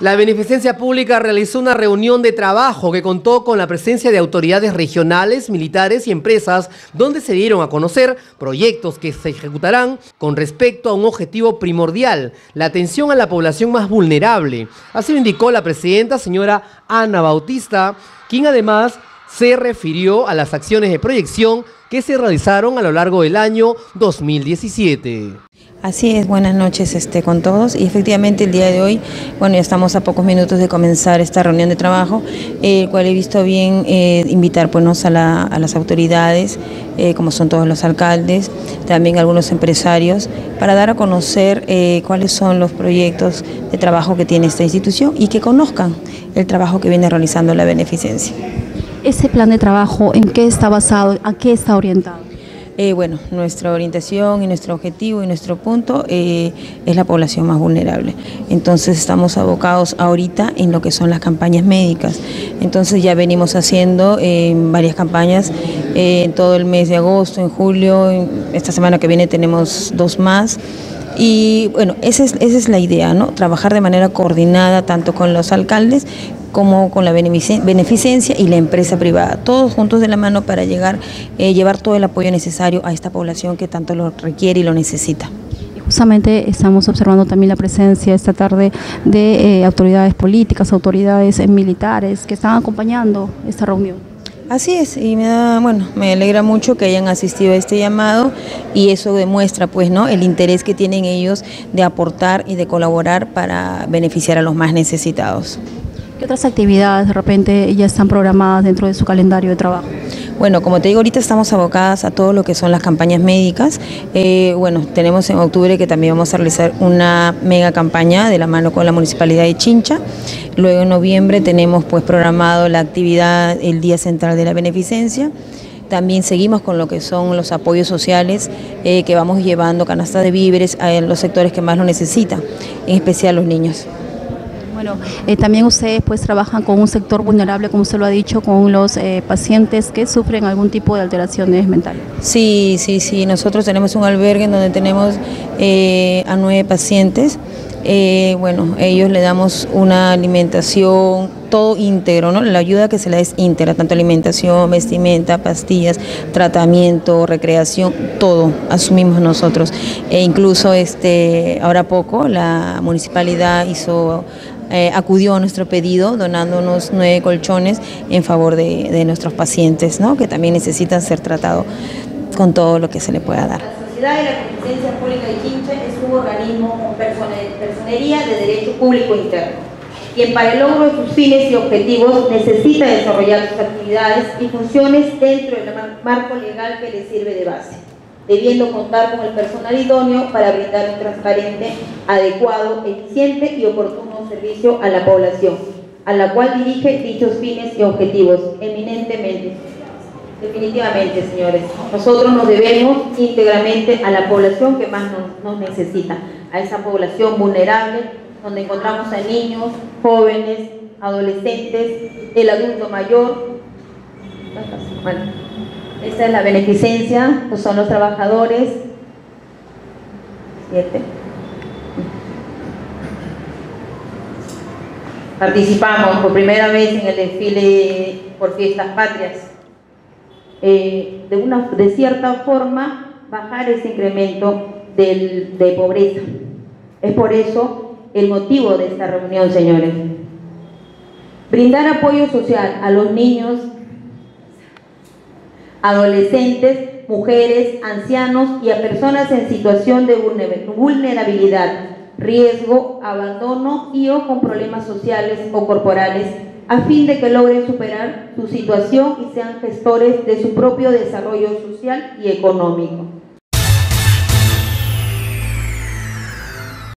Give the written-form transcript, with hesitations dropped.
La Beneficencia Pública realizó una reunión de trabajo que contó con la presencia de autoridades regionales, militares y empresas, donde se dieron a conocer proyectos que se ejecutarán con respecto a un objetivo primordial, la atención a la población más vulnerable. Así lo indicó la presidenta, señora Ana Bautista, quien además se refirió a las acciones de proyección que se realizaron a lo largo del año 2017. Así es, buenas noches con todos, y efectivamente el día de hoy, bueno, ya estamos a pocos minutos de comenzar esta reunión de trabajo, el cual he visto bien invitar pues, a las autoridades, como son todos los alcaldes, también algunos empresarios, para dar a conocer cuáles son los proyectos de trabajo que tiene esta institución y que conozcan el trabajo que viene realizando la Beneficencia. ¿Ese plan de trabajo en qué está basado, a qué está orientado? Bueno, nuestra orientación y nuestro objetivo y nuestro punto es la población más vulnerable. Entonces estamos abocados ahorita en lo que son las campañas médicas. Entonces ya venimos haciendo varias campañas en todo el mes de agosto, en julio, esta semana que viene tenemos 2 más. Y bueno, esa es la idea, ¿no? Trabajar de manera coordinada tanto con los alcaldes como con la Beneficencia y la empresa privada, todos juntos de la mano para llevar todo el apoyo necesario a esta población que tanto lo requiere y lo necesita. Justamente estamos observando también la presencia esta tarde de autoridades políticas, autoridades militares que están acompañando esta reunión. Así es, y me alegra mucho que hayan asistido a este llamado, y eso demuestra pues, ¿no?, el interés que tienen ellos de aportar y de colaborar para beneficiar a los más necesitados. ¿Qué otras actividades de repente ya están programadas dentro de su calendario de trabajo? Bueno, como te digo, ahorita estamos abocadas a todo lo que son las campañas médicas. Bueno, tenemos en octubre que también vamos a realizar una mega campaña de la mano con la Municipalidad de Chincha. Luego en noviembre tenemos pues programado la actividad, el Día Central de la Beneficencia. También seguimos con lo que son los apoyos sociales que vamos llevando, canastas de víveres a los sectores que más lo necesitan, en especial los niños. Bueno, también ustedes pues trabajan con un sector vulnerable, como usted lo ha dicho, con los pacientes que sufren algún tipo de alteraciones mentales. Sí, nosotros tenemos un albergue en donde tenemos a 9 pacientes. Bueno, ellos le damos una alimentación, todo íntegro, ¿no? La ayuda que se le da es íntegra, tanto alimentación, vestimenta, pastillas, tratamiento, recreación, todo asumimos nosotros. Incluso ahora poco la municipalidad acudió a nuestro pedido donándonos 9 colchones en favor de nuestros pacientes, ¿no?, que también necesitan ser tratados con todo lo que se le pueda dar. La Sociedad de la Beneficencia Pública de Chincha es un organismo con personería de derecho público interno, quien para el logro de sus fines y objetivos necesita desarrollar sus actividades y funciones dentro del marco legal que le sirve de base, debiendo contar con el personal idóneo para brindar un transparente, adecuado, eficiente y oportuno servicio a la población, a la cual dirige dichos fines y objetivos eminentemente. Definitivamente, señores, nosotros nos debemos íntegramente a la población que más nos necesita, a esa población vulnerable, donde encontramos a niños, jóvenes, adolescentes, el adulto mayor. Bueno, esta es la beneficencia, pues son los trabajadores. 7. Participamos por primera vez en el desfile por Fiestas Patrias. De cierta forma, bajar ese incremento de pobreza. Es por eso el motivo de esta reunión, señores. Brindar apoyo social a los niños, adolescentes, mujeres, ancianos y a personas en situación de vulnerabilidad, riesgo, abandono o con problemas sociales o corporales, a fin de que logren superar su situación y sean gestores de su propio desarrollo social y económico.